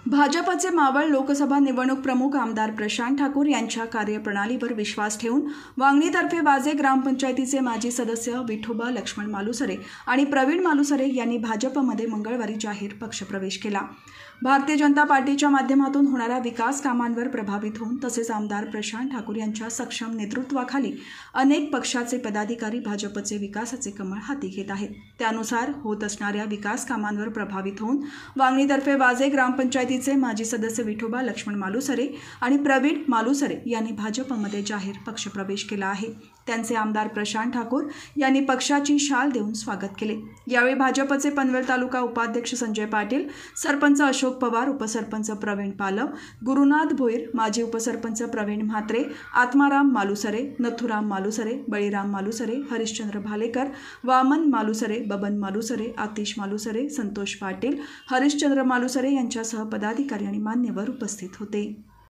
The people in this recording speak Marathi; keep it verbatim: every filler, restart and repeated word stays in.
भाजपचे मावळ लोकसभा निवडणूक प्रमुख आमदार प्रशांत ठाकूर यांच्या कार्यप्रणालीवर विश्वास ठेवून वांगणीतर्फे वाजे ग्रामपंचायतीचे माजी सदस्य विठोबा लक्ष्मण मालुसरे आणि प्रवीण मालुसरे यांनी भाजपमध्ये मंगळवारी जाहीर पक्षप्रवेश केला। भारतीय जनता पार्टीच्या माध्यमातून होणाऱ्या विकास कामांवर प्रभावित होऊन तसेच आमदार प्रशांत ठाकूर यांच्या सक्षम नेतृत्वाखाली अनेक पक्षाचे पदाधिकारी भाजपचे विकासाचे कमळ हाती घेत आहेत। त्यानुसार होत असणाऱ्या विकास कामांवर प्रभावित होऊन वांगणीतर्फे वाजे ग्रामपंचायतीचे माजी सदस्य विठोबा लक्ष्मण मालुसरे आणि प्रवीण मालुसरे यांनी भाजपमध्ये जाहीर पक्षप्रवेश केला आहे। त्यांचे आमदार प्रशांत ठाकूर यांनी पक्षाची शाल देऊन स्वागत केले। यावेळी भाजपचे पनवेल तालुका उपाध्यक्ष संजय पाटील, सरपंच अशोक पवार, उपसरपंच प्रवीण पालव, गुरुनाथ भोईर, माजी उपसरपंच प्रवीण म्हात्रे, आत्माराम मालुसरे, नथुराम मालुसरे, बळीराम मालुसरे, हरिश्चंद्र भालेकर, वामन मालुसरे, बबन मालुसरे, आतिश मालुसरे, संतोष पाटील, हरिश्चंद्र मालुसरे यांच्यासह पदाधिकारी आणि मान्यवर उपस्थित होते।